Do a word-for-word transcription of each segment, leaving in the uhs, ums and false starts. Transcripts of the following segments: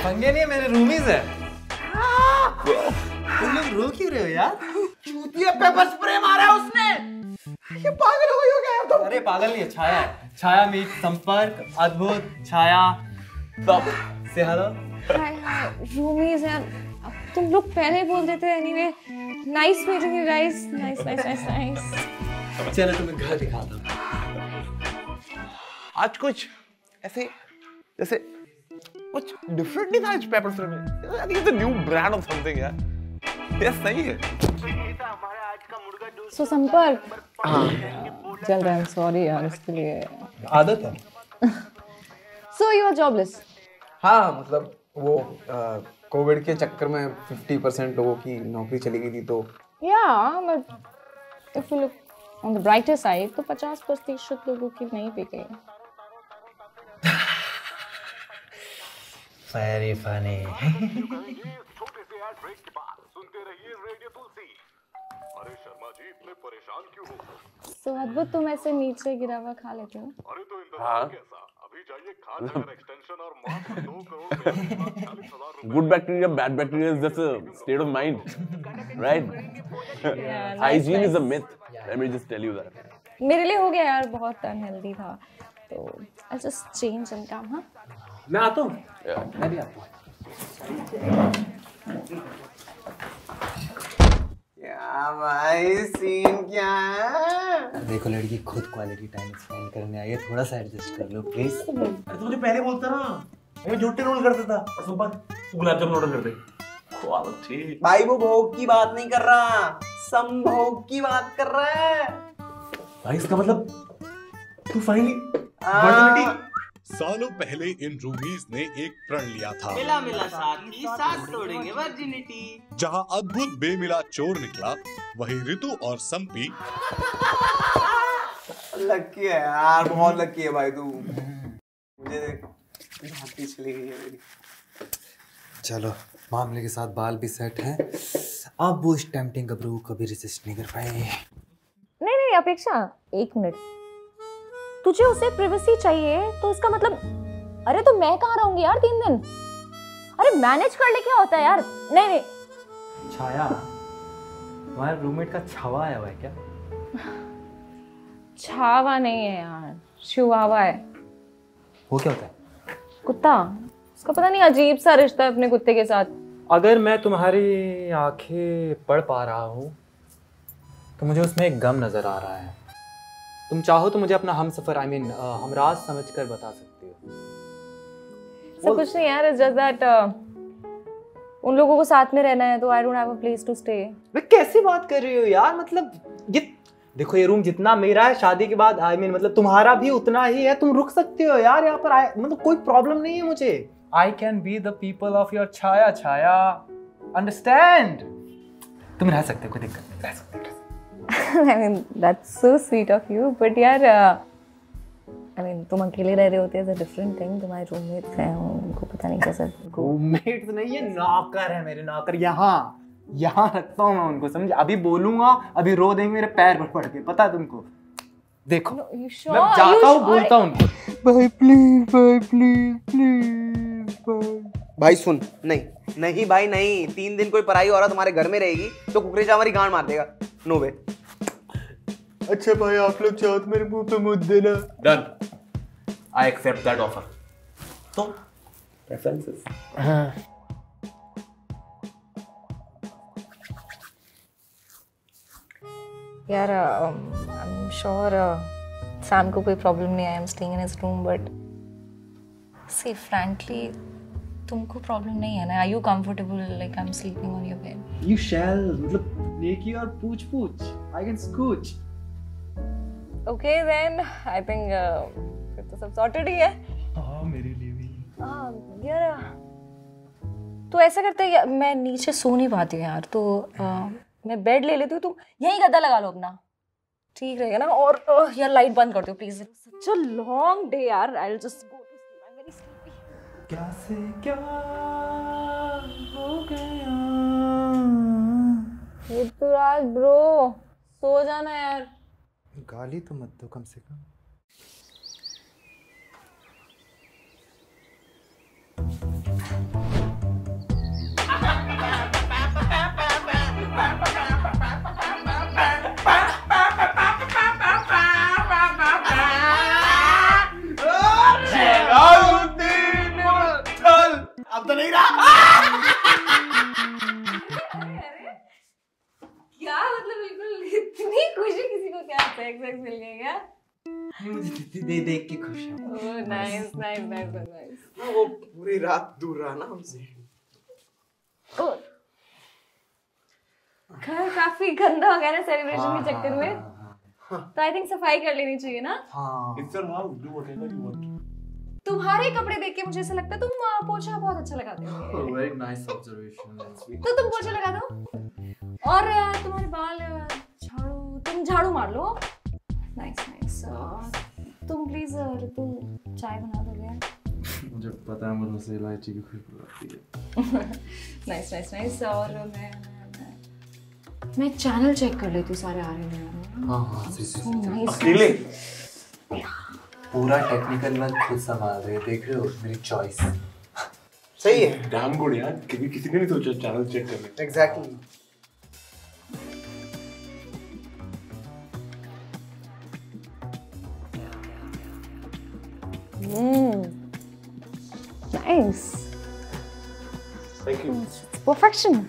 लफंगे नहीं, मेरे रूमीज है। तुम लोग रो क्यों रहे हो यार? चूतिया पेपर स्प्रे मारा है उसने। ये पागल हो गई हो क्या यार तुम? अरे पागल नहीं है, छाया है। छाया मीट संपर्क अद्भुत छाया सब से हेलो। हाय हाय रूमीज यार, अब तुम लोग पहले बोल देते anyway. Nice meeting you guys, nice nice nice nice. चलो तुम्हें घर दिखाता हूँ। आज कुछ ऐसे जैसे कुछ डिफरेंट नहीं था आज पेपर स्प्रे में। I think it's a new brand of something यार। ये सही है। सो संपर्क हाँ चल रहा है, सॉरी यार इसके लिए, आदत है। So you are jobless? हाँ मतलब वो कोविड के चक्कर में फिफ्टी परसेंट लोगों की नौकरी चली गई थी तो या but if you look on the brighter side तो पचास प्रतिशत लोगों की नहीं भी गई। Very funny. छोटे से एड ब्रेक के बाद सुनते रहिए रेडियो तुलसी। अरे शर्मा जी इतने परेशान क्यों हो? सो अद्भुत तुम ऐसे नीचे गिरा हुआ खा लेते हो? अरे तो इंतजार कैसा, अभी जाइए खाद नगर एक्सटेंशन और मात्र दो करोड़ चालीस हजार रुपए। Good bacteria, bad bacteria is just a state of mind, right? Yeah, Hygiene is a myth. Let me just tell you that. मेरे लिए हो गया यार, बहुत अनहेल्दी था तो I'll just change and come हाँ। मैं आता हूँ। Yeah. मैं भी आता हूँ। क्या भाई सीन क्या है? देखो लड़की खुद क्वालिटी टाइम स्पेंड करने आई है, थोड़ा सा एडजस्ट कर लो प्लीज। अरे तो मुझे पहले बोलता ना, मैं झूठे रोल कर देता। और संपत तू गुलाब जामुन ऑर्डर कर दे। क्वालिटी भाई वो भोग की बात नहीं कर रहा, संभोग की बात कर रहा है। भाई इसका मतलब तू फाइनली वर्जिनिटी। सालों पहले इन रूमीज ने एक प्रण लिया था, मिला मिला साथी साथ तोड़ेंगे वर्जिनिटी। जहां अद्भुत बेमिला चोर निकला, वही ऋतु और संपी लकी है यार, बहुत लकी है भाई तू। मुझे देख हाथी चली गई है मेरी। चलो मामले के साथ बाल भी सेट हैं, अब वो इस टेम्पटिंग गबरू कभी रेजिस्ट नहीं कर पाए। नहीं नहीं अपेक्षा एक मिनट, तुझे उसे प्राइवेसी चाहिए तो इसका मतलब, अरे तो मैं कहाँ रहूंगी यार तीन दिन? अरे मैनेज कर ले, क्या होता है यार? नहीं नहीं छाया तुम्हारे रूममेट का छावा आया हुआ है क्या? छावा नहीं है यार, शिवावा है। वो क्या होता है? कुत्ता, उसका पता नहीं अजीब सा रिश्ता है अपने कुत्ते के साथ। अगर मैं तुम्हारी आंखें पढ़ पा रहा हूँ तो मुझे उसमें एक गम नजर आ रहा है। तुम चाहो तो मुझे अपना हमसफर आई मीन हमराज समझकर बता सकती हो। सब कुछ नहीं यार, इट्स जस्ट दैट उन लोगों को साथ में रहना है तो I don't have a place to stay. वे कैसी बात कर रही हो यार? मतलब ये देखो, ये रूम जितना मेरा है शादी के बाद आई मीन मतलब तुम्हारा भी उतना ही है, तुम रुक सकते हो यार यहाँ पर। I, मतलब कोई प्रॉब्लम नहीं है मुझे। I can be the people of your छाया छाया, अंडरस्टैंड? तुम रह सकते हो, कोई दिक्कत नहीं, रह सकते हो। I mean that's so sweet of you, but यार I mean तुम अकेले रह रहे होते हैं, डिफरेंट थिंग। तुम्हारे रूममेट्स हैं, उनको पता नहीं कैसा। रूममेट्स नहीं है, नौकर है मेरे, नौकर। यहाँ यहाँ रखता हूँ मैं उनको, समझे? अभी बोलूंगा, अभी रो देंगे मेरे पैर पर पड़ के, पता है तुमको? देखो no, you sure? मैं जाता हूँ, बोलता हूँ उनको, भाई प्लीज भाई प्लीज प्लीज भाई। भाई सुन, नहीं नहीं भाई नहीं, तीन दिन कोई पराई औरत हमारे घर में रहेगी तो कुकरेचा हमारी गांड मार देगा। No way. अच्छा भाई आप लोग चाहो तो मेरे मुंह पे मुद्द देना। Done, I accept that offer. तो प्रेफरेंसेस। हाँ यार आई एम श्योर सैम को कोई प्रॉब्लम नहीं है, I am staying in his room, but see frankly तुमको प्रॉब्लम नहीं है ना? Are you comfortable like I am sleeping on your bed? You shall, मतलब नेकी और पूछ पूछ, I can scooch. Okay then I think फिर तो सब सॉर्टेड ही है। हाँ मेरे लिए भी। हाँ यार तो ऐसा करते हैं, मैं नीचे सो नहीं पाती हूँ यार, तो uh, मैं बेड ले लेती हूँ, तुम यहीं गद्दा लगा लो अपना, ठीक रहेगा ना? और uh, यार लाइट बंद कर दो please, such a long day यार। I will just go to sleep, I am very sleepy. क्या से क्या हो गया ऋतुराज ब्रो, सो जाना यार। गाली तो मत दो कम से कम। सेक्स सेक्स मिल गया क्या? मुझे दे देख के खुश है। Oh nice nice nice nice. वो पूरी रात दूर रहा ना हमसे। ओह घर काफी गंदा हो गया ना सेलिब्रेशन के चक्कर में, तो आई थिंक सफाई कर लेनी चाहिए ना। हाँ It's your house. Do whatever you want. तुम्हारे कपड़े देख के मुझे ऐसा लगता है तुम आ, पोछा बहुत अच्छा लगाते हो। वेरी नाइस ऑब्जर्वेशन, तो तुम पोछा लगा दो और आ, तुम्हारे बाल आ, झाड़ू तुम झाड़ू मार लो। Nice nice. तुम प्लीज ऋतु चाय बना दोगे? मुझे पता है मुझे से इलायची की खुशबू आती है। Nice nice nice. और मैं मैं मैं चैनल चेक कर लेती हूँ सारे आ रहे हैं। हाँ हाँ सी सी अकेले पूरा टेक्निकल मैं खुद संभाल रहे, देख रहे हो मेरी चॉइस। सही है। डैम गुड यार, कभी किसी ने नहीं सोचा चैनल चेक करने। Exactly. Nice. Thank you. Perfection.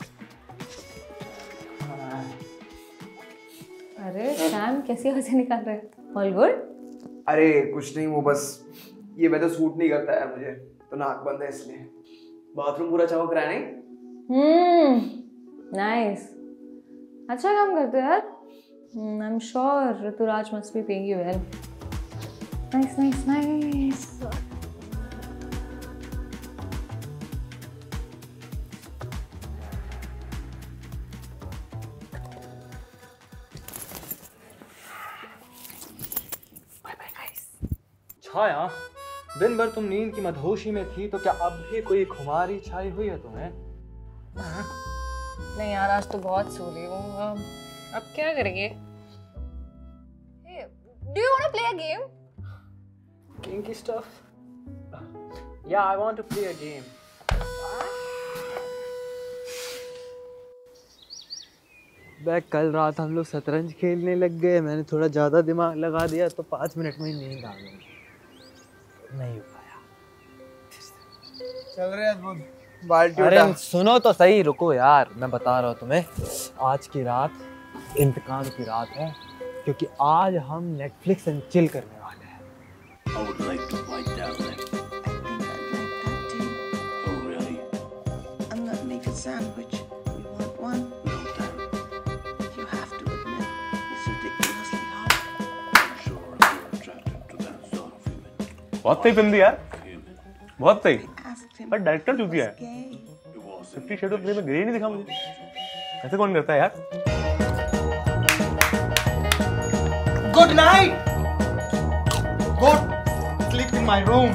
अरे सैम कैसी हंसी निकाल रहे हो? All good? अरे कुछ नहीं, वो बस ये वेदर सूट नहीं करता है मुझे, तो नाक बंद है इसलिए। बाथरूम पूरा चमक रहा है नहीं? Hmm nice. अच्छा काम करते हो यार। I am sure Rituraj must be paying you well. Nice nice nice. Chhaya, दिन भर तुम नींद की मदहोशी में थी, तो क्या अब भी कोई खुमारी छाई हुई है तुम्हें? नहीं यार आज तो बहुत सो रही हूँ। अब क्या करेंगे? Do you want to play a game? Kinky stuff? Yeah, I want to play a game. Back कल रात हम लोग शतरंज खेलने लग गए, मैंने थोड़ा ज्यादा दिमाग लगा दिया तो पाँच मिनट में ही नींद आ गई, नहीं हो पाया। चल रहे हैं बाल्टी अरे उठा। सुनो तो सही, रुको यार, मैं बता रहा हूँ तुम्हें, आज की रात इंतकाम की रात है, क्योंकि आज हम नेटफ्लिक्स एंड चिल करने वाले हैं। I would like to bite down that. I think I'd like that too. Oh, really? I'm gonna make a sandwich. You want one? No, damn. You have to admit, it's ridiculously hot. I'm sure you're attracted to that sort of women. बहुत सही film थी यार, Human. बहुत सही। Asked him पर director if he चूतिया was है। gay. It was fifty shade of grey में ग्रे नहीं दिखा मुझे। ऐसे कौन करता है यार? Good night. Go sleep in my room.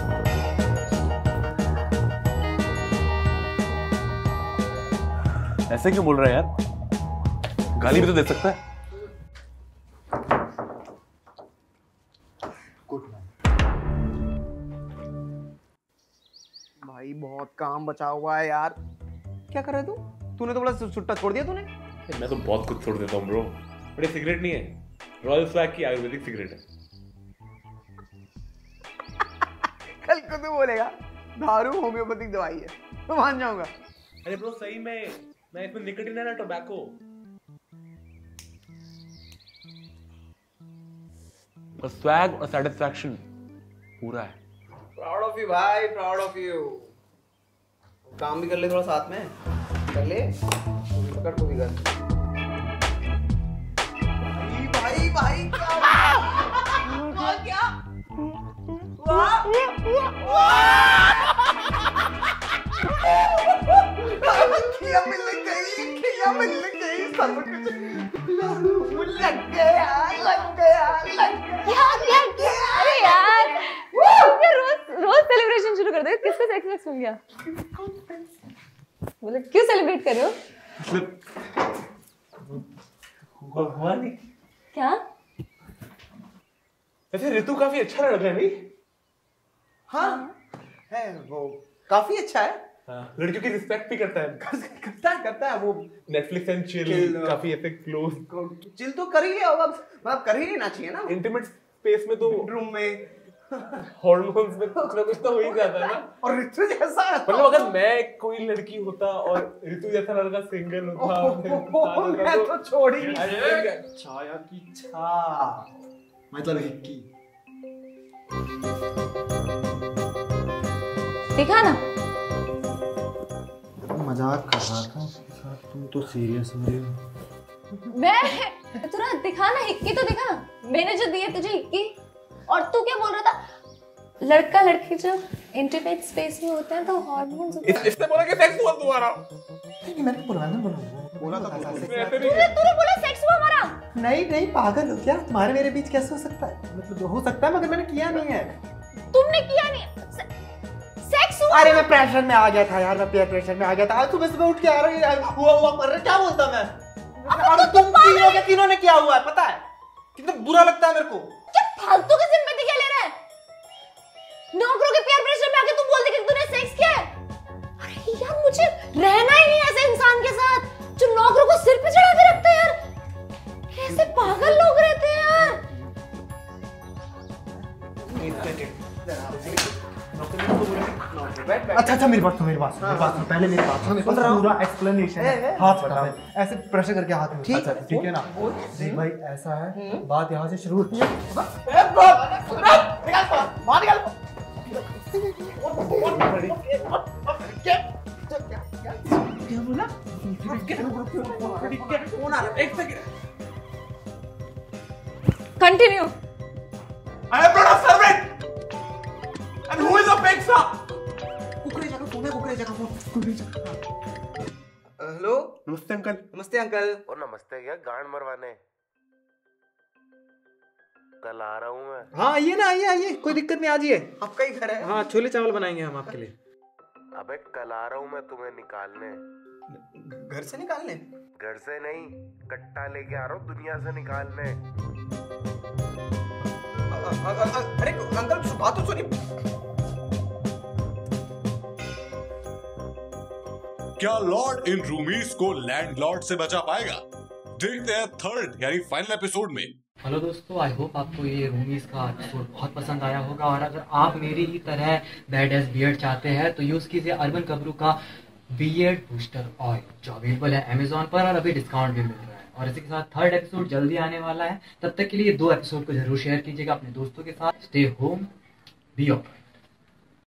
ऐसे क्यों बोल रहा है यार? गाली भी तो दे सकता है। भाई बहुत काम बचा हुआ है यार। क्या कर रहे तू? तूने तो बोला सुट्टा छोड़ दिया तूने। मैं तो बहुत कुछ छोड़ देता हूँ ब्रो, बट ये सिगरेट नहीं है, रॉयल फ्लैग की आयुर्वेदिक सिगरेट है। कल को तू बोलेगा दारू होम्योपैथिक दवाई है, मैं मान जाऊंगा। अरे ब्रो सही में, मैं इसमें निकोटीन है ना, टोबैको। और स्वैग और सैटिस्फैक्शन पूरा है। प्राउड ऑफ यू भाई, प्राउड ऑफ यू। काम भी कर ले थोड़ा साथ में, कर ले। तू भी पकड़, तू भी कर। भाई भाई भाई क्या हुआ? क्या वाह खिया मिल गई, खिया मिल गई, सब कुछ लग गया, लग गया, लग गया। अरे यार क्या रोज रोज सेलिब्रेशन शुरू कर दे। किसको सेक्स सेक्स मिल गया? बोले क्यों सेलिब्रेट कर रहे हो? हुआ नहीं क्या? ऐसे ऋतु काफी अच्छा लग रहा है नहीं? हाँ है, वो काफी अच्छा है। हाँ, लड़कियों की रिस्पेक्ट भी करता है। करता है करता है वो। नेटफ्लिक्स एंड चिल Chill, काफी ऐसे क्लोज, चिल तो कर ही लिया होगा, मतलब कर ही लेना चाहिए ना। इंटीमेट स्पेस में तो रूम में हॉर्मोन्स में कुछ ना कुछ तो हो ही जाता है ना। और ऋतु जैसा है मतलब अगर मैं कोई लड़की होता और ऋतु जैसा लड़का सिंगल होता, मैं तो छोड़ ही नहीं I think- छाया की छा मतलब हिक्की। दिखा ना। मजाक कर रहा था उसके साथ, तुम तो सीरियस हो रही हो। मैं तुरा दिखा ना, हिक्की तो दिखा। मैंने जो दिए तुझे हिक्की, और तू क्या बोल रहा था? लड़का लड़की जब इंटीमेट स्पेस में होते हैं तो हार्मोन्स इस, इसने बोला कि सेक्स हुआ तुम्हारा। नहीं मैंने बोला ना बोला बोला था तूने तूने बोला सेक्स हुआ हमारा। नहीं नहीं पागल हो क्या? तुम्हारे मेरे बीच कैसे हो सकता है? मतलब हो सकता है मगर मैंने किया नहीं है। तुमने किया नहीं। सेक्स हुआ। अरे मैं प्रेशर में आ गया था यार, मैं पेयर प्रेशर में आ गया था। आज सुबह सुबह उठ के आ रही है हुआ हुआ कर रहे, क्या बोलता मैं? और तुम तीनों के तीनों ने क्या हुआ है पता है? कितना बुरा लगता है मेरे को। क्या फालतू की जिम्मेदारी क्या ले रहा है? नौकरों के पेयर प्रेशर में आके तुम बोल दे कि तूने सेक्स किया है। अरे यार मुझे रहना ही नहीं ऐसे इंसान के साथ जो नौकरों को सिर पे चढ़ा के रखता है यार। कैसे पागल लोग रहते हैं यार। अच्छा अच्छा मेरी बात सुनो, मेरी बात सुनो, मेरी बात सुनो, पहले मेरी बात सुनो, पूरा एक्सप्लेनेशन है। हाथ उठा दे, ऐसे प्रेशर करके हाथ में। ठीक है ठीक है ना? देख भाई ऐसा है, बात यहाँ से शुरू होती है। क्या बोला? Continue. I am not a servant. And who is a Pexa? Kukreja का फोन है, कुकरेजा का फोन। हेलो नमस्ते अंकल। नमस्ते अंकल। और नमस्ते क्या गांड मरवाने, कल आ रहा हूँ मैं। हाँ आइए ना, आइए आइए, कोई दिक्कत नहीं, आ जाइए। आपका ही घर है। हाँ छोले चावल बनाएंगे हम आपके लिए। अबे कल आ रहा हूँ मैं तुम्हें निकालने। घर से निकालने? घर से नहीं, कट्टा लेके आ रहा हूँ दुनिया से निकालने। अ- अ- अ- अरे अंकल बात तो सुनिए। क्या लॉर्ड इन रूमीज को लैंडलॉर्ड से बचा पाएगा? देखते हैं थर्ड यानी फाइनल एपिसोड में। हेलो दोस्तों, आई होप आपको ये रूमीज का एपिसोड बहुत पसंद आया होगा। और अगर आप मेरी ही तरह बैड एज बियर्ड चाहते हैं तो यूज कीजिए अर्बन कबरू का बियर्ड बूस्टर ऑयल, जो अवेलेबल है अमेजोन पर और अभी डिस्काउंट भी मिल रहा है। और इसी के साथ थर्ड एपिसोड जल्दी आने वाला है। तब तक के लिए दो एपिसोड को जरूर शेयर कीजिएगा अपने दोस्तों के साथ। Stay home, be alright.